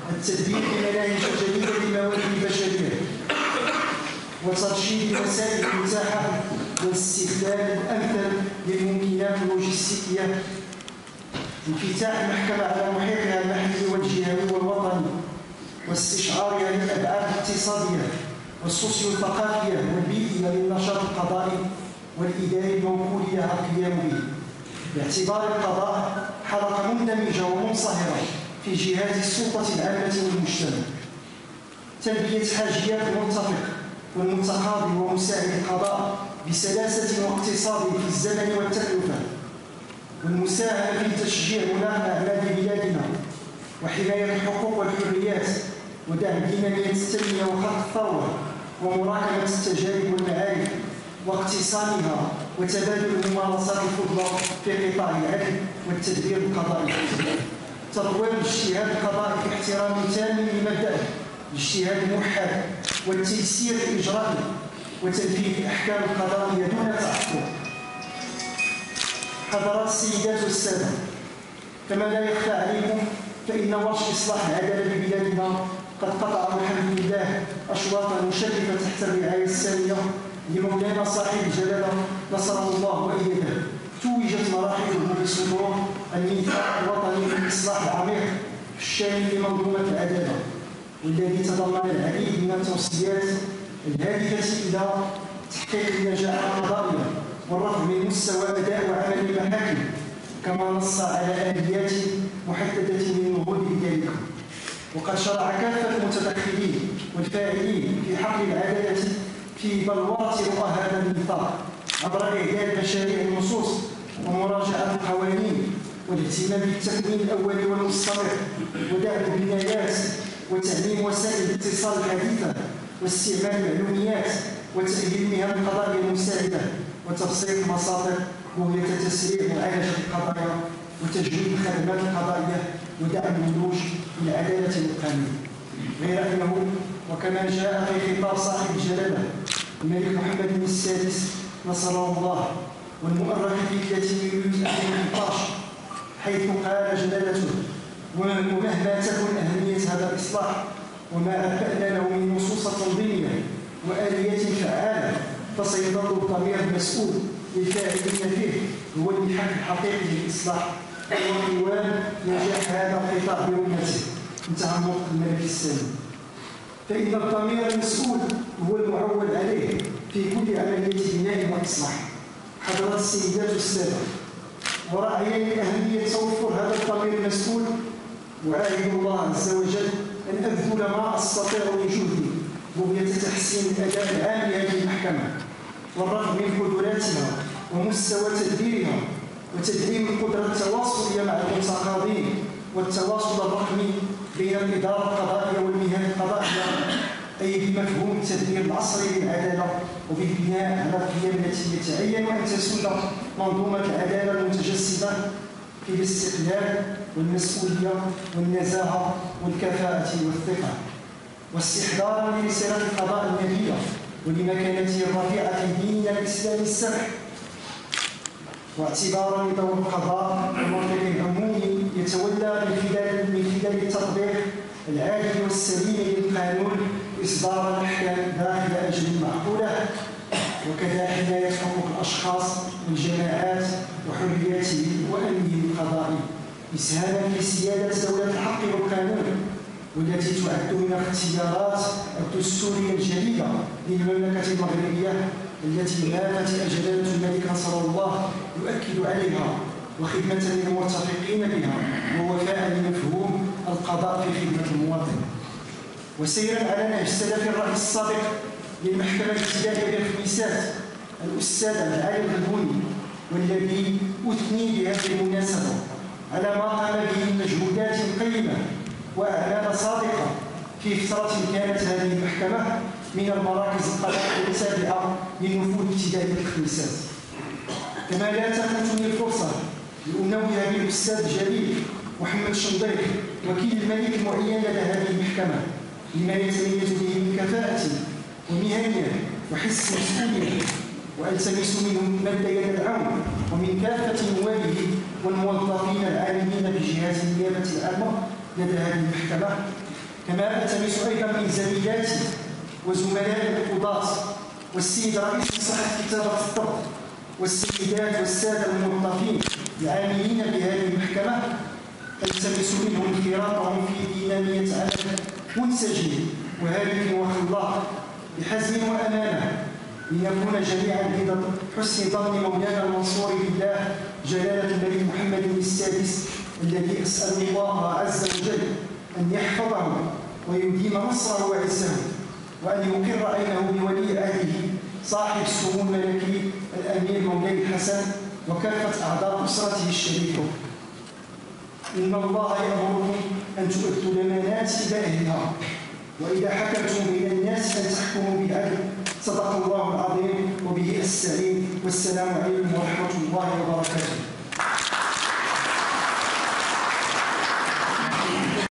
التدبير بمناهج جديدة للموارد البشرية، وترشيد الوسائل المتاحة والاستغلال الأمثل للممكنات اللوجستية، انفتاح المحكمة على محيطها المحلي والجهوي والوطني، واستشعارها للأبعاد الاقتصادية والسوسيو-الثقافية والبيئية للنشاط القضائي والإداري الموكول لها القيام به، باعتبار القضاء حلقة مندمجة ومنصهرة في جهاز السلطة العامة والمجتمع. تلبية حاجيات المتفق والمتقاضي ومساعد القضاء بسلاسة واقتصاد في الزمن والتكلفة، والمساهمة في تشجيع مناخ أعمال بلادنا وحماية الحقوق والحريات ودعم دينامية التنمية وخلق الثروة ومراكمة التجارب والمعارف واقتصادها وتبادل الممارسات الفضلى في قطاع العدل والتدبير القضائي. تطوير الاجتهاد القضائي في احترام تام لمبدأ الاجتهاد الموحد والتيسير الإجرائي وتنفيذ الأحكام القضائية دون تعقب. حضرات السيدات والسادة، كما لا يخفى عليكم فإن ورش إصلاح العدالة ببلادنا قد قطع والحمد لله أشواطا مشرفة تحت الرعاية السامية لمولانا صاحب الجلالة نصره الله وأيده. توجت مراحله بصدور الميثاق الوطني للإصلاح العميق الشامل لمنظومة العدالة، والذي تضمن العديد من التوصيات الهادفة إلى تحقيق النجاح القضائي والرفع من مستوى أداء وعمل المحاكم، كما نص على آليات محددة للنهوض بذلك. وقد شرع كافة المتدخلين والفاعلين في حقل العدالة في بلورة رؤى هذا الميثاق عبر إعداد مشاريع النصوص ومراجعة القوانين والاهتمام بالتكوين الأولي والمستمر ودعم البنايات وتعليم وسائل الاتصال الحديثة واستعمال المعلوميات وتأهيل مهام القضاء المساعدة وتبسيط مصادر بغية تسريع معالجة القضايا وتجويد الخدمات القضائية ودعم النضوج بالعدالة والقانون. غير أنه وكما جاء في خطاب صاحب الجلالة الملك محمد السادس نصره الله والمؤرخ في 30 يوليو 2018 حيث قال جلالته: ومهما تكن أهمية هذا الإصلاح وما أبدأنا له من نصوص تنظيمية وآليات فعالة فسيظل الضمير المسؤول للفاعلين فيه هو المحك الحقيقي للإصلاح وعنوان نجاح هذا القطاع برمته. انتهى النطق الملك السامي. فإن الضمير المسؤول هو المعول عليه في كل عملية بناء وإصلاح. حضرات السيدات والسادة، وراعيا لأهمية توفر هذا الضمير المسؤول، وأعهد الله عز وجل أن أبذل ما أستطيع من جهدي بغية تحسين الأداء العام لهذه المحكمة والرغم من قدراتها ومستوى تدبيرها وتدعيم القدرة التواصلية مع المتقاضين والتواصل الرقمي بين الإدارة القضائية والمهن القضائية، أي بمفهوم التدبير العصري للعدالة وبالبناء على القيم التي يتعين أن تسود منظومة العدالة المتجسدة في الاستقلال والمسؤولية والنزاهة والكفاءة والثقة، واستحضارا لرسالة القضاء النبيلة ولمكانته الرفيعة في ديننا الإسلامي السمح، واعتبارا لدور القضاء المنطق العمومي يتولى من خلال التطبيق العادل والسليم للقانون إصدار الأحكام داخل أجل معقولة، وكذا حماية حقوق الأشخاص والجماعات وحرياتهم وأمنهم القضائي، إسهاما في سيادة دولة الحق والقانون، والتي تعد من الاختيارات الدستورية الجديدة للمملكة المغربية التي ماتت جلالة الملك نصر الله يؤكد عليها، وخدمة للمرتفقين بها ووفاء لمفهوم القضاء في خدمة المواطن. وسيرا على نهج السلف الرأي السابق للمحكمة الابتدائية بالخميسات الأستاذ العالي الغنبوني، والذي أثني بهذه المناسبة على ما قام به من مجهودات قيمة وأعمال صادقة في فترة كانت هذه المحكمة من المراكز القضائية التابعة للنفوذ الابتدائي بالخميسات. كما لا تفوتني الفرصة لأنوه بالأستاذ الجليل محمد شنضيق وكيل الملك المعين لدى هذه المحكمة لما يتميز به من كفاءة ومهنية وحس مسؤولية، وألتمس منه مد يد العون ومن كافة نوابه والموظفين العاملين بجهاز النيابة العامة لدى هذه المحكمة كما التمس ايضا من زميلاتي وزملائي القضاة والسيد رئيس مصلحه كتابه الطب والسيدات والساده الموظفين العاملين بهذه المحكمه، التمس منهم انخراطهم في ديناميه عمل منسجم وهادف وخلاق بحزم وامانه، لنكون جميعا بيد حسن ظن مولانا المنصور بالله جلاله الملك محمد السادس، الذي اسال الله عز وجل ان يحفظه ويديم نصره وعزه، وان يقر عينه بولي عهده صاحب السمو الملكي الامير مولاي الحسن وكافه اعضاء اسرته الشريفه. ان الله يامركم ان تؤدوا الامانات الى اهلها، واذا حكمتم بين الناس ان تحكموا بالعدل. صدق الله العظيم وبه استعين، والسلام عليكم ورحمه الله وبركاته.